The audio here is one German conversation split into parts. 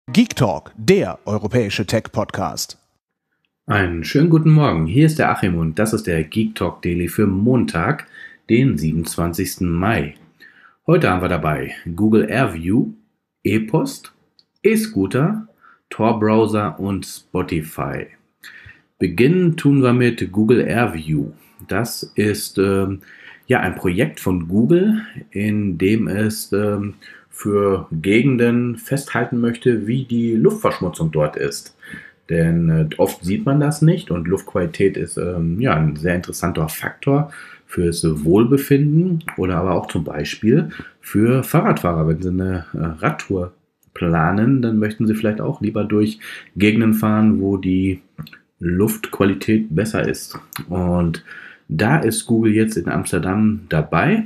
Geek Talk, der europäische Tech-Podcast. Einen schönen guten Morgen, hier ist der Achim und das ist der Geek Talk Daily für Montag, den 27. Mai. Heute haben wir dabei Google AirView, ePost, eScooter, Tor-Browser und Spotify. Beginnen tun wir mit Google AirView. Das ist ein Projekt von Google, in dem es für Gegenden festhalten möchte, wie die Luftverschmutzung dort ist. Denn oft sieht man das nicht und Luftqualität ist ein sehr interessanter Faktor fürs Wohlbefinden oder aber auch zum Beispiel für Fahrradfahrer. Wenn sie eine Radtour planen, dann möchten sie vielleicht auch lieber durch Gegenden fahren, wo die Luftqualität besser ist. Und da ist Google jetzt in Amsterdam dabei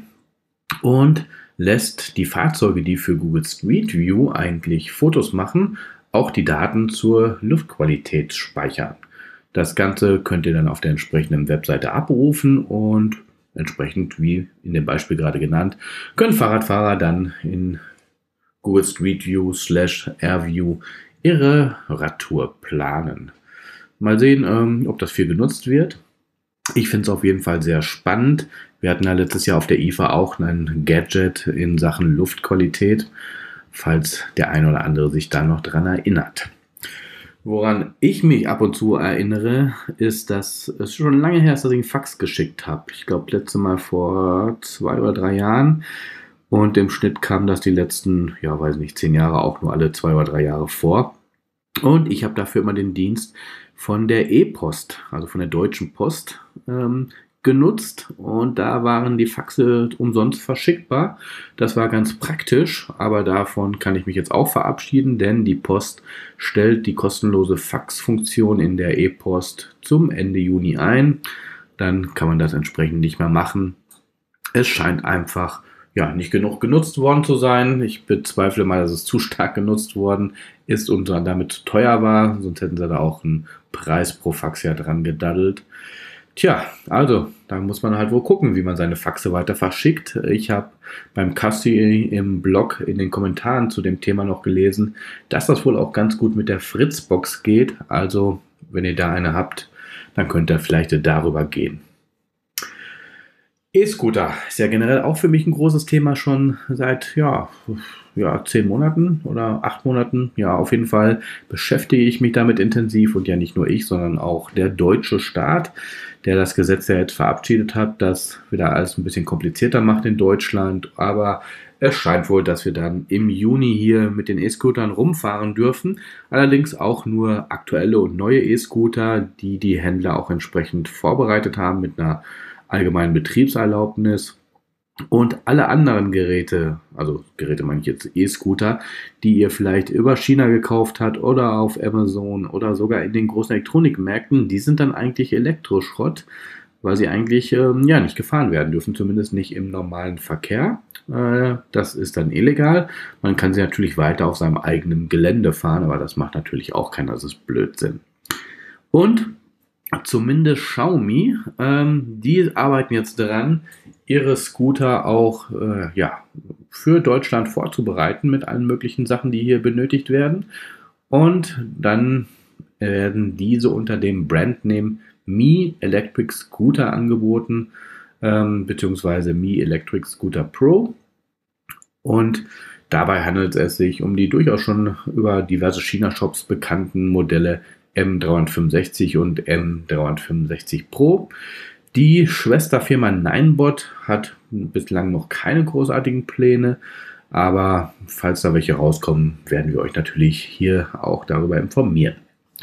und lässt die Fahrzeuge, die für Google Street View eigentlich Fotos machen, auch die Daten zur Luftqualität speichern. Das Ganze könnt ihr dann auf der entsprechenden Webseite abrufen und entsprechend, wie in dem Beispiel gerade genannt, können Fahrradfahrer dann in Google Street View /AirView ihre Radtour planen. Mal sehen, ob das viel genutzt wird. Ich finde es auf jeden Fall sehr spannend. Wir hatten ja letztes Jahr auf der IFA auch ein Gadget in Sachen Luftqualität, falls der ein oder andere sich da noch dran erinnert. Woran ich mich ab und zu erinnere, ist, dass es schon lange her ist, dass ich einen Fax geschickt habe. Ich glaube, letzte Mal vor 2 oder 3 Jahren. Und im Schnitt kam das die letzten, 10 Jahre auch nur alle 2 oder 3 Jahre vor. Und ich habe dafür immer den Dienst von der ePost, also von der Deutschen Post, genutzt. Und da waren die Faxe umsonst verschickbar. Das war ganz praktisch, aber davon kann ich mich jetzt auch verabschieden, denn die Post stellt die kostenlose Faxfunktion in der ePost zum Ende Juni ein. Dann kann man das entsprechend nicht mehr machen. Es scheint einfach nicht genug genutzt worden zu sein. Ich bezweifle mal, dass es zu stark genutzt worden ist und damit zu teuer war. Sonst hätten sie da auch einen Preis pro Fax ja dran gedaddelt. Tja, also da muss man halt wohl gucken, wie man seine Faxe weiter verschickt. Ich habe beim Kassi im Blog in den Kommentaren zu dem Thema noch gelesen, dass das wohl auch ganz gut mit der Fritzbox geht. Also wenn ihr da eine habt, dann könnt ihr vielleicht darüber gehen. E-Scooter ist ja generell auch für mich ein großes Thema schon seit 10 Monaten oder 8 Monaten. Ja, auf jeden Fall beschäftige ich mich damit intensiv und ja nicht nur ich, sondern auch der deutsche Staat, der das Gesetz ja jetzt verabschiedet hat, das wieder alles ein bisschen komplizierter macht in Deutschland. Aber es scheint wohl, dass wir dann im Juni hier mit den E-Scootern rumfahren dürfen. Allerdings auch nur aktuelle und neue E-Scooter, die die Händler auch entsprechend vorbereitet haben mit einer allgemeinen Betriebserlaubnis, und alle anderen Geräte, also Geräte meine ich jetzt E-Scooter, die ihr vielleicht über China gekauft habt oder auf Amazon oder sogar in den großen Elektronikmärkten, die sind dann eigentlich Elektroschrott, weil sie eigentlich nicht gefahren werden dürfen, zumindest nicht im normalen Verkehr. Das ist dann illegal. Man kann sie natürlich weiter auf seinem eigenen Gelände fahren, aber das macht natürlich auch keiner, das ist Blödsinn. Und zumindest Xiaomi, die arbeiten jetzt daran, ihre Scooter auch für Deutschland vorzubereiten mit allen möglichen Sachen, die hier benötigt werden. Und dann werden diese unter dem Brandname Mi Electric Scooter angeboten, beziehungsweise Mi Electric Scooter Pro. Und dabei handelt es sich um die durchaus schon über diverse China-Shops bekannten Modelle M365 und M365 Pro. Die Schwesterfirma Ninebot hat bislang noch keine großartigen Pläne, aber falls da welche rauskommen, werden wir euch natürlich hier auch darüber informieren.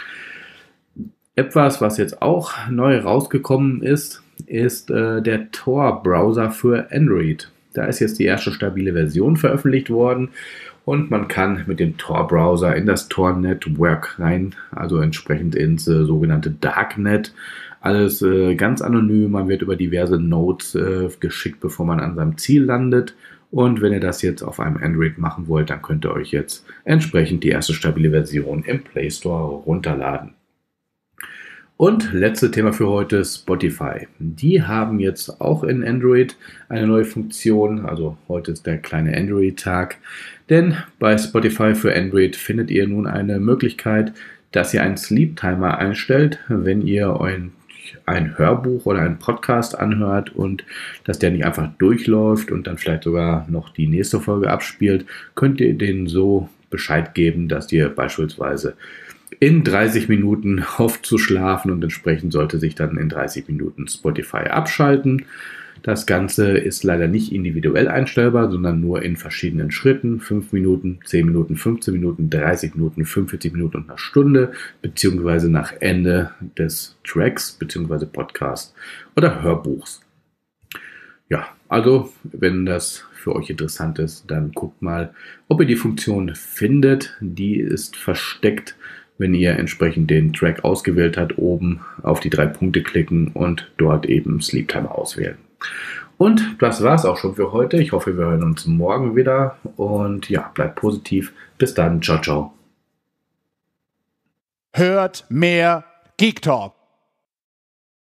Etwas, was jetzt auch neu rausgekommen ist, ist der Tor-Browser für Android. Da ist jetzt die erste stabile Version veröffentlicht worden. Und man kann mit dem Tor-Browser in das Tor-Network rein, also entsprechend ins sogenannte Darknet. Alles ganz anonym, man wird über diverse Nodes geschickt, bevor man an seinem Ziel landet. Und wenn ihr das jetzt auf einem Android machen wollt, dann könnt ihr euch jetzt entsprechend die erste stabile Version im Play Store runterladen. Und letztes Thema für heute, Spotify. Die haben jetzt auch in Android eine neue Funktion, also heute ist der kleine Android-Tag. Denn bei Spotify für Android findet ihr nun eine Möglichkeit, dass ihr einen Sleep Timer einstellt, wenn ihr ein Hörbuch oder einen Podcast anhört und dass der nicht einfach durchläuft und dann vielleicht sogar noch die nächste Folge abspielt, könnt ihr denen so Bescheid geben, dass ihr beispielsweise in 30 Minuten hofft zu schlafen und entsprechend sollte sich dann in 30 Minuten Spotify abschalten. Das Ganze ist leider nicht individuell einstellbar, sondern nur in verschiedenen Schritten. 5 Minuten, 10 Minuten, 15 Minuten, 30 Minuten, 45 Minuten und eine Stunde, beziehungsweise nach Ende des Tracks, beziehungsweise Podcast oder Hörbuchs. Ja, also wenn das für euch interessant ist, dann guckt mal, ob ihr die Funktion findet. Die ist versteckt, wenn ihr entsprechend den Track ausgewählt habt, oben auf die 3 Punkte klicken und dort eben Sleep Timer auswählen. Und das war's auch schon für heute. Ich hoffe, wir hören uns morgen wieder. Und ja, bleibt positiv. Bis dann. Ciao, ciao. Hört mehr Geek Talk.